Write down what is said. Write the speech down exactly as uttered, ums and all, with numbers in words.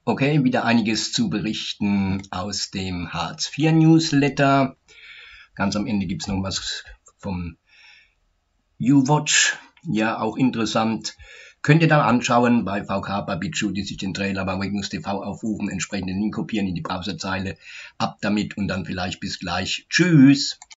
Okay, wieder einiges zu berichten aus dem Hartz vier Newsletter. Ganz am Ende gibt es noch was vom U-Watch. Ja, auch interessant. Könnt ihr dann anschauen bei V K, bei BitChute, die sich den Trailer bei Windows T V aufrufen, entsprechenden Link kopieren in die Browserzeile. Ab damit und dann vielleicht bis gleich. Tschüss!